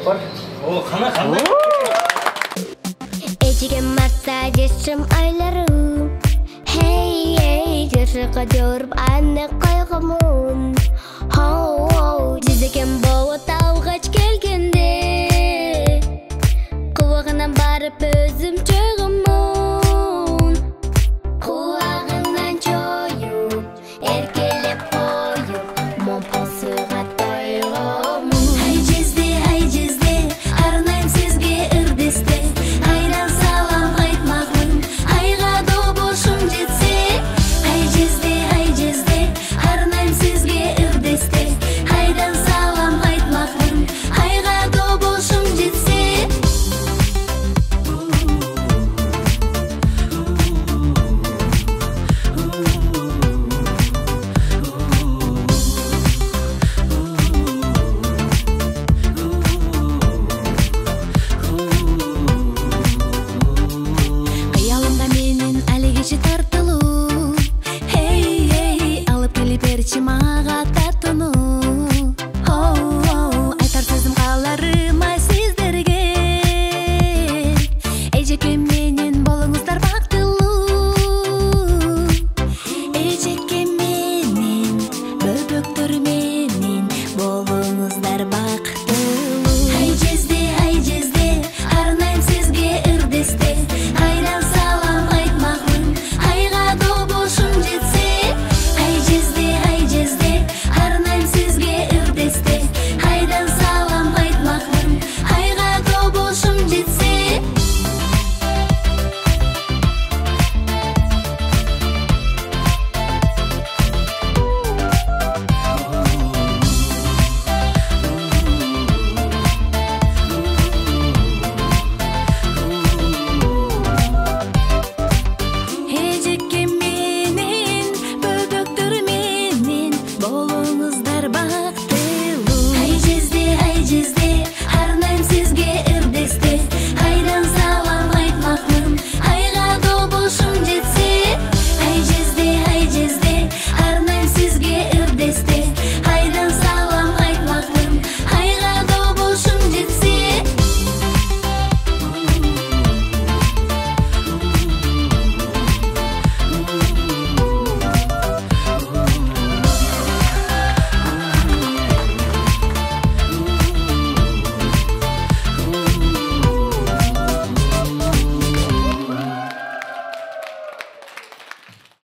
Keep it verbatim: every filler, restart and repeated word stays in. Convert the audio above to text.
бар. О, қана қандай? Эчиген марса дешім айларым. Хей, ей, жүршіға дөріп әнне қайғымын. Хоу, дизекен боу тауғач келгенде. Қуағынан барып өзім чөғымын. Қуағынан чойып, еркелеп қойып, момпосыға тойғымын. Ай жезде, ай жезде, арнайым сізге үрдесте. Айдан салам айтмағын, айға добошым жетсе. Ай жезде, ай жезде, арнайым сізге үрдесте. Айдан салам айтмағын, айға добошым жетсе. Қиялымда менен әлі кеше тартылу. Хей, хей, алып келіп берші маған.